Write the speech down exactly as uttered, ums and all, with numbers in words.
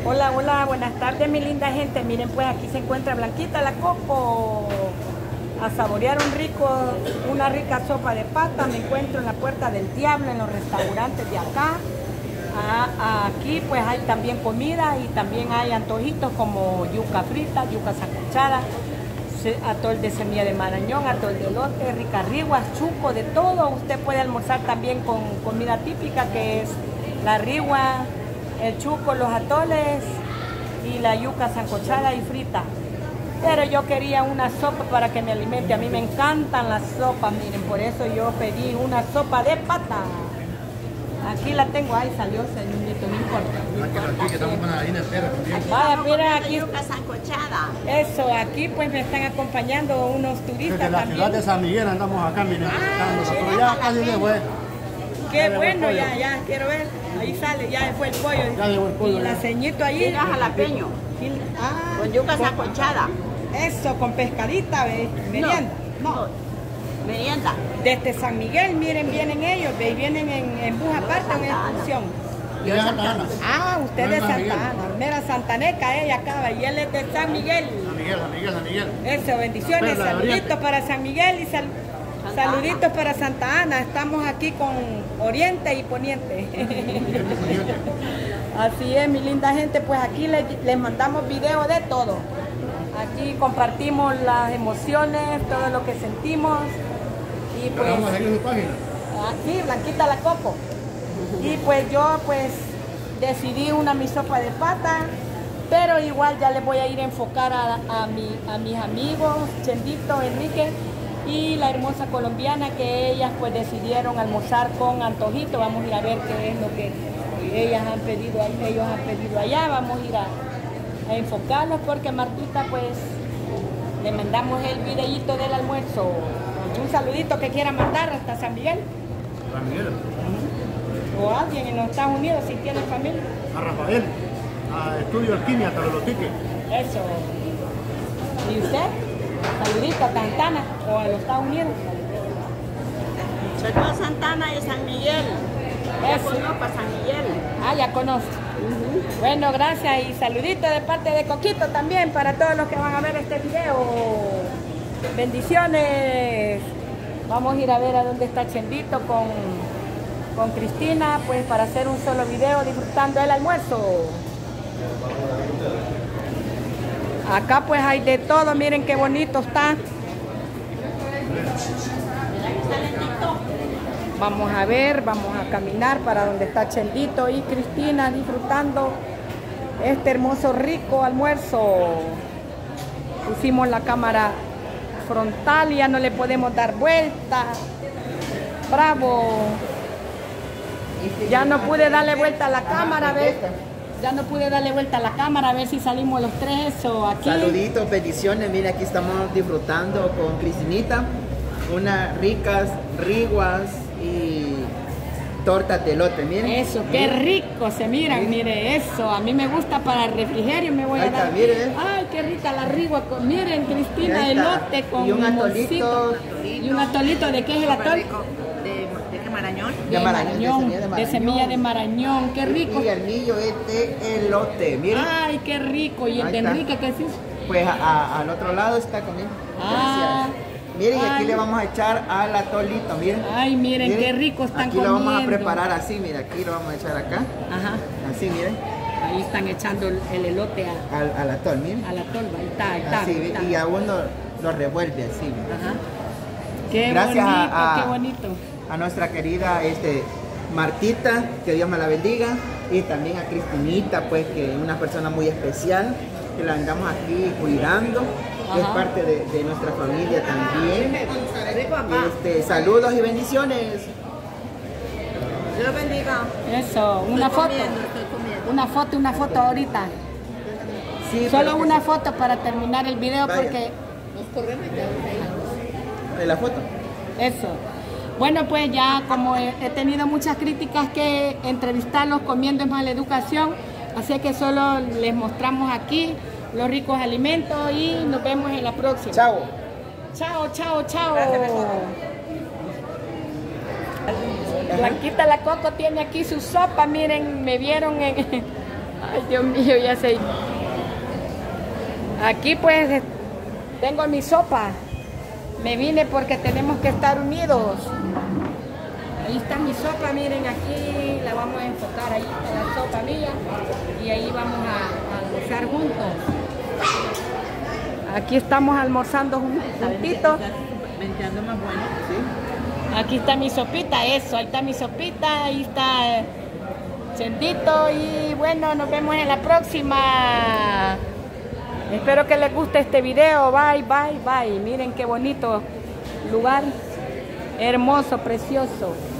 Hola, hola, buenas tardes mi linda gente. Miren pues aquí se encuentra Blanquita la Coco a saborear un rico, una rica sopa de pata. Me encuentro en la Puerta del Diablo, en los restaurantes de acá. Ah, aquí pues hay también comida y también hay antojitos como yuca frita, yuca sancochada, atol de semilla de marañón, atol de elote, ricarriguas, chuco, de todo. Usted puede almorzar también con comida típica que es la rigua, el chuco, los atoles y la yuca sancochada y frita. Pero yo quería una sopa para que me alimente. A mí me encantan las sopas, miren, por eso yo pedí una sopa de pata. Aquí la tengo, ahí salió, señorito, no importa. Aquí que estamos con la harina entera también. Vaya, mira aquí. Yuca sancochada. Eso, aquí pues me están acompañando unos turistas Desde la también. ciudad de San Miguel andamos acá, miren. Ah, Nosotros ya casi de fue. Qué bueno, ya, ya, quiero ver. Ahí sale, ya fue el pollo. Ya llegó el pollo, Y la ya. ceñito ahí. Llega jalapeño. Ah, Con yuca sancochada. eso, con pescadita, ¿ves? Merienda. No. Merienda. Desde San Miguel, miren, vienen ellos, ¿ve? Y vienen en, en bus aparte o en excursión. Y de Santa Ana. Ah, usted No de es San Santa Miguel. Ana. Mira, Santaneca, ella acaba, y él es de San Miguel. San Miguel, San Miguel, San Miguel. Eso, bendiciones, Pero la de saluditos Oriente. para San Miguel y sal- Santa saluditos Ana. para Santa Ana. Estamos aquí con Oriente y Poniente. Así es, mi linda gente, pues aquí les, les mandamos videos de todo. Aquí compartimos las emociones, todo lo que sentimos. Y Pero vamos a pues, seguir su página. aquí, Blanquita la Coco. Y pues yo pues decidí una mi sopa de pata, pero igual ya les voy a ir a enfocar a, a, mi, a mis amigos, Chendito, Enrique y la hermosa colombiana, que ellas pues decidieron almorzar con antojito. Vamos a ir a ver qué es lo que ellas han pedido, ellos han pedido allá. Vamos a ir a, a enfocarnos porque Martita pues le mandamos el videíto del almuerzo. Un saludito que quiera mandar hasta San Miguel. San Miguel. O alguien en los Estados Unidos si tiene familia. A Rafael. A Estudio Alquimia, hasta los tickets. Eso. ¿Y usted? Saludito a Santana o a los Estados Unidos. Soy de Santana y San Miguel. Ya Eso. conozco a San Miguel. Ah, ya conozco. Bueno, gracias y saludito de parte de Coquito también para todos los que van a ver este video. Bendiciones. Vamos a ir a ver a dónde está Chendito con, con Cristina, pues para hacer un solo video disfrutando el almuerzo. Acá pues hay de todo, miren qué bonito está. Vamos a ver, vamos a caminar para donde está Chendito y Cristina disfrutando este hermoso rico almuerzo. Pusimos la cámara frontal y ya no le podemos dar vuelta. Bravo. Ya no pude darle vuelta a la cámara, ¿ves? Ya no pude darle vuelta a la cámara a ver si salimos los tres o aquí. Saluditos, bendiciones. Mira, aquí estamos disfrutando con Cristinita unas ricas riguas y tortas de elote. Miren. Eso, qué rico se miran, mire eso. A mí me gusta para el refrigerio, me voy Ahí a dar. está, mire. Ay, qué rica la rigua. Con, miren, Cristina, Ahí está. elote con Y un limoncito. atolito. Y un atolito. ¿De qué es el atol? ¿De, de qué marañón? De marañón, de semilla de de marañón. semilla de marañón. Qué rico. Y el millo es de elote. Miren. Ay, qué rico. ¿Y el Ahí de está. Enrique qué es eso? Pues a- a- al otro lado está conmigo. Ah. Gracias. Miren, y aquí Ay. le vamos a echar al atolito. Miren. Ay, miren, qué rico están Aquí lo vamos a comiendo. preparar así. Mira, aquí lo vamos a echar acá. Ajá. Así, miren. Ahí están echando el, el elote a, Al, al atol, miren. a la tolva. Ahí está, ahí está. Así, ahí está. y a uno lo revuelve así. miren. Ajá. Qué Gracias bonito, a- a- qué bonito. A nuestra querida este, Martita, que Dios me la bendiga, y también a Cristinita, pues que es una persona muy especial, que la andamos aquí cuidando, que es Ajá. parte de, de nuestra familia también. Rico, papá. Este, saludos y bendiciones. Dios bendiga. Eso, una Estoy foto. comiendo, estoy comiendo. Una foto, una foto ahorita. Sí, Solo pero que una foto para terminar el video Vaya. porque Nos corremos y quedamos ahí. se- la foto. eso. Bueno, pues ya como he, he tenido muchas críticas que entrevistarlos comiendo es mala educación, así que solo les mostramos aquí los ricos alimentos y nos vemos en la próxima. Chao. Chao, chao, chao. Blanquita la Coco tiene aquí su sopa, miren, me vieron en, Ay, Dios mío, ya sé. Aquí pues tengo mi sopa. Me vine porque tenemos que estar unidos. Ahí está mi sopa, miren, aquí la vamos a enfocar. Ahí está la sopa mía. Y ahí vamos a, a almorzar juntos. Aquí estamos almorzando juntitos. Venteando más bueno. ¿Sí? Aquí está mi sopita, eso, ahí está mi sopita, ahí está Cendito y bueno, nos vemos en la próxima. Espero que les guste este video. Bye, bye, bye. Miren qué bonito lugar, hermoso, precioso.